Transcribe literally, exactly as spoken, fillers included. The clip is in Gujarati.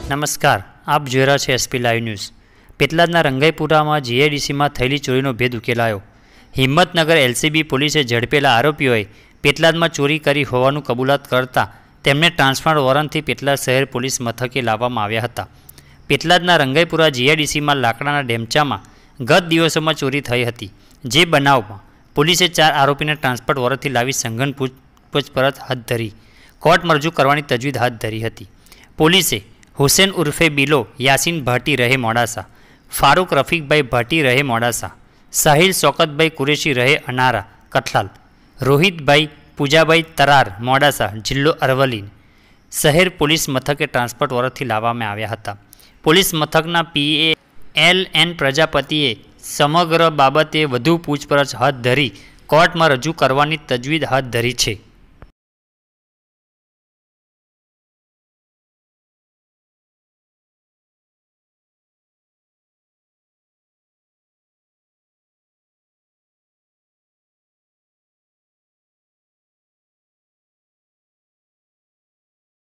નમસ્કાર, આપ જોઈ રહ્યા છો એસપી લાઈવ ન્યૂઝ। પેટલાદના રંગાઈપુરામાં જીઆઈડીસીમાં થયેલી ચોરીનો ભેદ ઉકેલાયો। હિંમતનગર એલસીબી પોલીસે ઝડપેલા આરોપીઓએ પેટલાદમાં ચોરી કરી હોવાનું કબૂલાત કરતા તેમને ટ્રાન્સફર વોરંટથી પેટલાદ શહેર પોલીસ મથકે લાવવામાં આવ્યા હતા। પેટલાદના રંગાઈપુરા જીઆઈડીસીમાં લાકડાના ડેમચામાં ગત દિવસોમાં ચોરી થઈ હતી, જે બનાવમાં પોલીસે ચાર આરોપીને ટ્રાન્સફર વોરંટથી લાવી સઘન પૂછપરછ હાથ ધરી કોર્ટમાં રજૂ કરવાની તજવીજ હાથ ધરી હતી। પોલીસે હુસેન ઉર્ફે બિલો યાસીન ભાટી રહે મોડાસા, ફારૂક રફીકભાઈ ભાટી રહે મોડાસા, સાહિલ શોકતભાઈ કુરેશી રહે અનારા કઠલાલ, રોહિતભાઈ પૂજાભાઈ તરાર મોડાસા જિલ્લો અરવલ્લી શહેર પોલીસ મથકે ટ્રાન્સફર વોરંટથી લાવવામાં આવ્યા હતા। પોલીસ મથકના પીએ એલ એન પ્રજાપતિએ સમગ્ર બાબતે વધુ પૂછપરછ હાથ ધરી કોર્ટમાં રજૂ કરવાની તજવીજ હાથ ધરી છે।